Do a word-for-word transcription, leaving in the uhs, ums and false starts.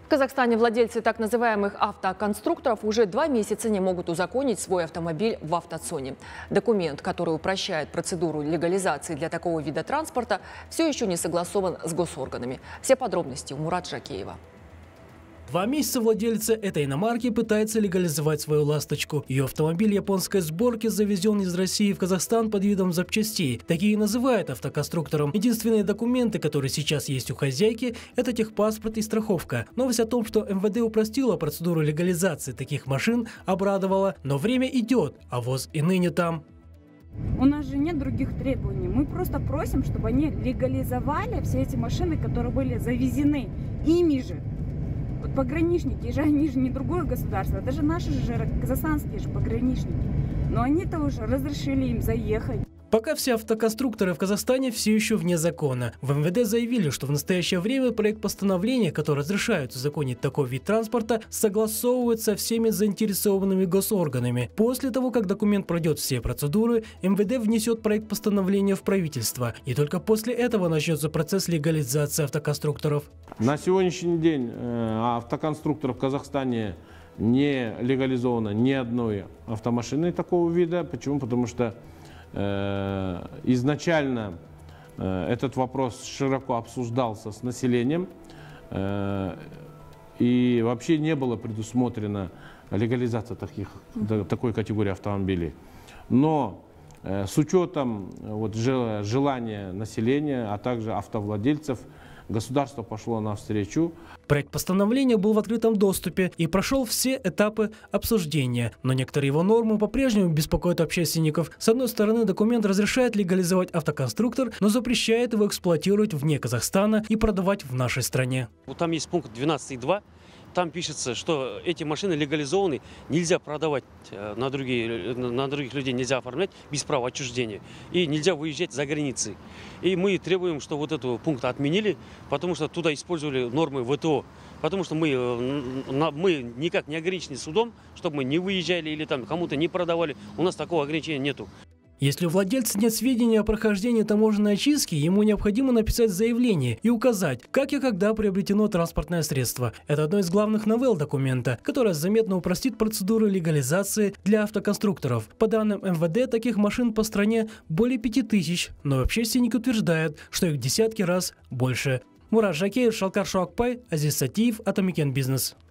В Казахстане владельцы так называемых автоконструкторов уже два месяца не могут узаконить свой автомобиль в автоцоне. Документ, который упрощает процедуру легализации для такого вида транспорта, все еще не согласован с госорганами. Все подробности у Мурата Жакеева. Два месяца владельца этой иномарки пытается легализовать свою ласточку. Ее автомобиль японской сборки завезен из России в Казахстан под видом запчастей. Такие и называют автоконструктором. Единственные документы, которые сейчас есть у хозяйки, это техпаспорт и страховка. Новость о том, что эм вэ дэ упростила процедуру легализации таких машин, обрадовала. Но время идет, а ВОЗ и ныне там. У нас же нет других требований. Мы просто просим, чтобы они легализовали все эти машины, которые были завезены ими же. Вот пограничники же, они же не другое государство, даже наши же казахстанские же пограничники. Но они-то уже разрешили им заехать. Пока все автоконструкторы в Казахстане все еще вне закона. В эм вэ дэ заявили, что в настоящее время проект постановления, который разрешает узаконить такой вид транспорта, согласовывается со всеми заинтересованными госорганами. После того, как документ пройдет все процедуры, эм вэ дэ внесет проект постановления в правительство. И только после этого начнется процесс легализации автоконструкторов. На сегодняшний день автоконструкторов в Казахстане не легализовано ни одной автомашины такого вида. Почему? Потому что изначально этот вопрос широко обсуждался с населением, и вообще не было предусмотрена легализация таких, такой категории автомобилей. Но с учетом вот, желания населения, а также автовладельцев, государство пошло навстречу. Проект постановления был в открытом доступе и прошел все этапы обсуждения. Но некоторые его нормы по-прежнему беспокоят общественников. С одной стороны, документ разрешает легализовать автоконструктор, но запрещает его эксплуатировать вне Казахстана и продавать в нашей стране. Вот там есть пункт двенадцать точка два. Там пишется, что эти машины легализованы, нельзя продавать на, другие, на других людей, нельзя оформлять без права отчуждения. И нельзя выезжать за границы. И мы требуем, что вот этот пункт отменили, потому что туда использовали нормы вэ тэ о. Потому что мы, мы никак не ограничены судом, чтобы мы не выезжали или там кому-то не продавали. У нас такого ограничения нету. Если у владельца нет сведений о прохождении таможенной очистки, ему необходимо написать заявление и указать, как и когда приобретено транспортное средство. Это одно из главных новелл документа, которое заметно упростит процедуру легализации для автоконструкторов. По данным эм вэ дэ, таких машин по стране более пяти тысяч, но общественники утверждают, что их десятки раз больше. Мурат Жакеев, Шалкар Шуакпай, Азиз Сатиев, Атамикен Бизнес.